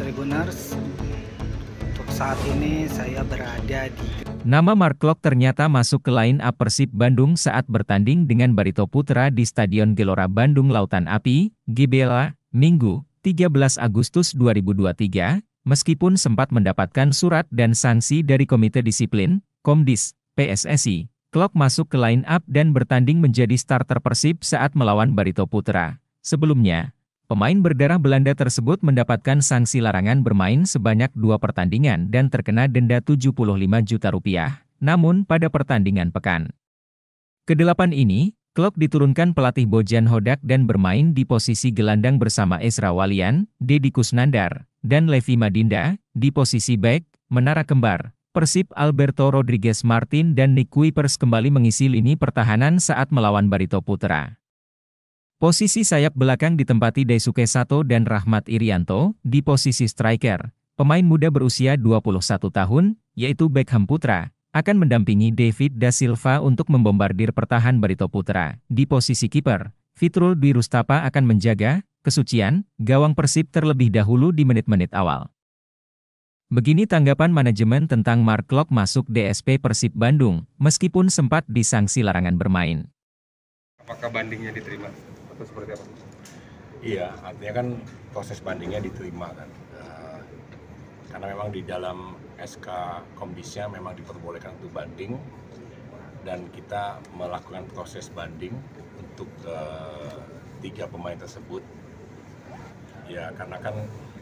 Tribuners. Untuk saat ini saya berada di... Nama Mark Klok ternyata masuk ke line up Persib Bandung saat bertanding dengan Barito Putra di Stadion Gelora Bandung Lautan Api, GBLA, Minggu, 13 Agustus 2023, meskipun sempat mendapatkan surat dan sanksi dari Komite Disiplin, Komdis, PSSI. Klok masuk ke line up dan bertanding menjadi starter Persib saat melawan Barito Putra. Sebelumnya, pemain berdarah Belanda tersebut mendapatkan sanksi larangan bermain sebanyak 2 pertandingan dan terkena denda Rp75 juta. Namun pada pertandingan pekan ke-8 ini, Klok diturunkan pelatih Bojan Hodak dan bermain di posisi gelandang bersama Ezra Walian, Deddy Kusnandar, dan Levi Madinda, di posisi bek, menara kembar. Persib Alberto Rodriguez Martin dan Nick Kuipers kembali mengisi lini pertahanan saat melawan Barito Putra. Posisi sayap belakang ditempati Daisuke Sato dan Rahmat Irianto, di posisi striker. Pemain muda berusia 21 tahun, yaitu Beckham Putra, akan mendampingi David Da Silva untuk membombardir pertahanan Barito Putra. Di posisi kiper, Fitrul Dwi Rustapa akan menjaga kesucian gawang Persib terlebih dahulu di menit-menit awal. Begini tanggapan manajemen tentang Mark Klok masuk DSP Persib Bandung, meskipun sempat disangsi larangan bermain. Apakah bandingnya diterima atau seperti apa? Iya, artinya kan proses bandingnya diterima kan, karena memang di dalam SK Komdisnya memang diperbolehkan untuk banding dan kita melakukan proses banding untuk 3 pemain tersebut. Ya karena kan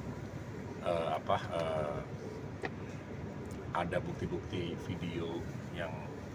ada bukti-bukti video yang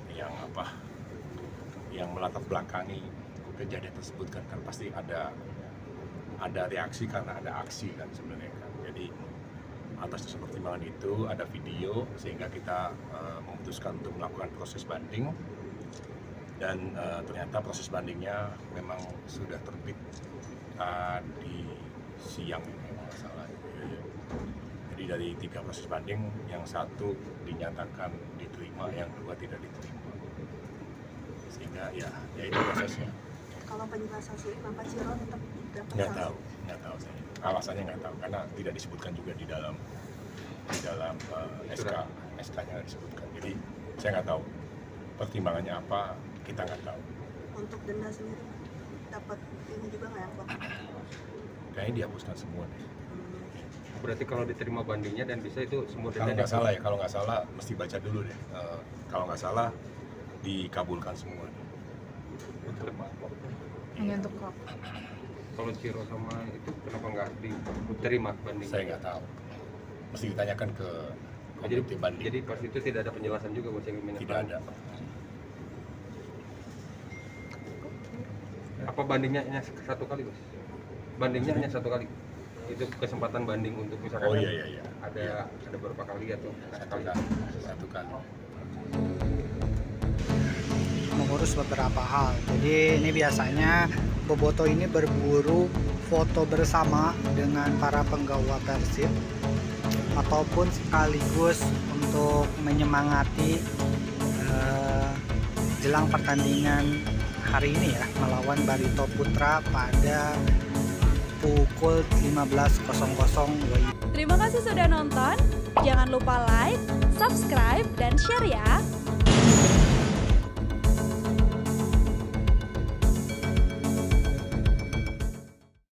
melatar belakangi kejadian tersebut kan pasti ada reaksi karena ada aksi kan sebenarnya kan. Jadi atas dasar pertimbangan itu ada video sehingga kita memutuskan untuk melakukan proses banding dan ternyata proses bandingnya memang sudah terbit di siang ini kalau nggak salah. Jadi dari 3 proses banding, yang 1 dinyatakan diterima, yang 2 tidak diterima. Sehingga ya itu prosesnya. Kalau penjelasan sih, kenapa Ciro tetap dapat Nggak tahu saya. Alasannya nggak tahu karena tidak disebutkan juga di dalam SK-nya nggak disebutkan. Jadi saya nggak tahu pertimbangannya apa, kita nggak tahu. Untuk denda sendiri dapat ini juga nggak ya, Pak? Kayaknya dihapuskan semua deh. Berarti kalau diterima bandingnya dan bisa itu semua Kalau denda nggak salah mesti baca dulu deh. Kalau nggak salah dikabulkan semua. Hanya untuk Klok. Kalau Ciro sama itu kenapa nggak diterima banding? Saya nggak tahu. Mesti ditanyakan ke komite banding. Jadi pas itu tidak ada penjelasan juga buat yang minat. Tidak ada. Apa bandingnya hanya 1 kali, Bos? Bandingnya hanya 1 kali. Itu kesempatan banding untuk misalkan Iya. ada beberapa kali atau Satu kali. mengurus beberapa hal. Jadi ini biasanya Boboto ini berburu foto bersama dengan para penggawa Persib ataupun sekaligus untuk menyemangati jelang pertandingan hari ini ya, melawan Barito Putra pada pukul 15.00 WIB. Terima kasih sudah nonton. Jangan lupa like, subscribe, dan share ya.